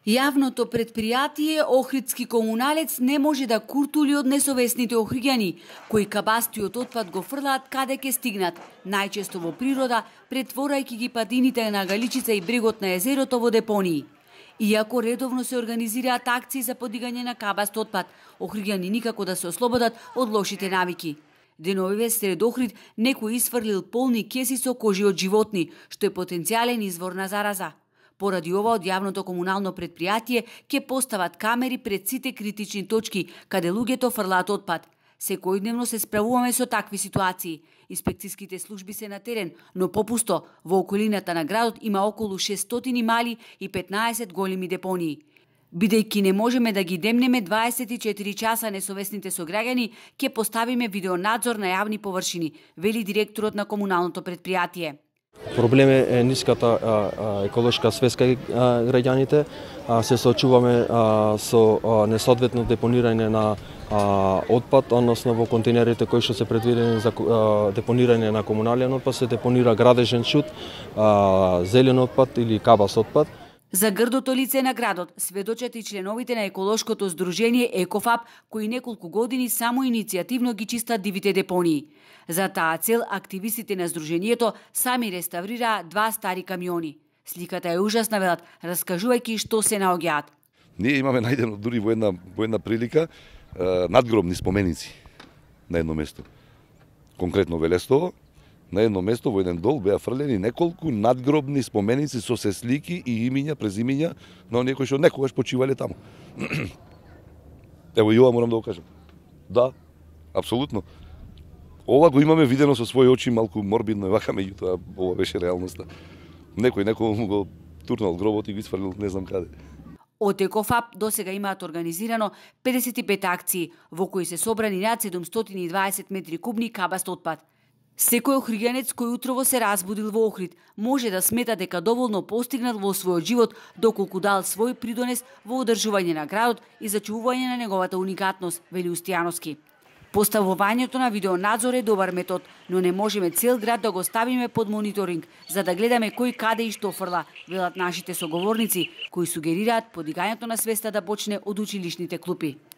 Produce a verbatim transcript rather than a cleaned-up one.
Јавното предпријатие Охридски комуналец не може да куртули од несовесните охриѓани, кои кабастиот отпад го фрлаат каде ке стигнат, најчесто во природа, претворајќи ги падините на Галичица и брегот на езерото во депонии. Иако редовно се организираат акции за подигање на кабаст отпад, охриѓани никако да се ослободат од лошите навики. Деновиве сред Охрид некој исфрлил полни кеси со кожи од животни, што е потенцијален извор на зараза. Поради ова од јавното комунално предпријатие ќе постават камери пред сите критични точки каде луѓето фрлаат отпад. Секојдневно се справуваме со такви ситуации. Инспекцијските служби се на терен, но попусто во околината на градот има околу шестстотини мали и петнаесет големи депонии. Бидејќи не можеме да ги демнеме дваесет и четири часа несовесните сограѓани, ќе поставиме видеонадзор на јавни површини, вели директорот на комуналното предпријатие. Проблем е ниската а, а, еколошка свеска граѓаните. А, се соочуваме а, со а, несоодветно депонирање на а, отпад, односно во контейнерите кои што се предвидени за а, депонирање на комунален отпад се депонира градежен шут, а, зелен отпад или кабаст отпад. За грдото лице на градот сведочат и членовите на еколошкото здружение Екофаб, кои неколку години само иницијативно ги чистат дивите депонии. За таа цел активистите на здруженијето сами реставрираа два стари камиони. Сликата е ужасна, велат, раскажувајќи што се наоѓаат. Ние имаме најдено дури во една во една прилика е, надгробни споменици на едно место. Конкретно Велестово, на едно место во еден дол беа фрлени неколку надгробни споменици со се слики и имиња, презимиња на оние кои што некогаш почивале таму. Ево и ова морам да го кажам. Да, апсолутно. Ова го имаме видено со своји очи, малку морбидно е вака, меѓутоа ова беше реалноста. Некој некој го турнал гробот и го исфрлил не знам каде. Од Екофаб досега имаат организирано педесет и пет акции, во кои се собрани над седумстотини и дваесет метри кубни кабаст отпад. Секој охриѓанец кој утрово се разбудил во Охрид може да смета дека доволно постигнал во својот живот доколку дал свој придонес во одржување на градот и зачувување на неговата уникатност, вели Устијановски. Поставувањето на видеонадзор е добар метод, но не можеме цел град да го ставиме под мониторинг, за да гледаме кој каде и што фрла, велат нашите соговорници, кои сугерираат подигањето на свеста да почне од училишните клупи.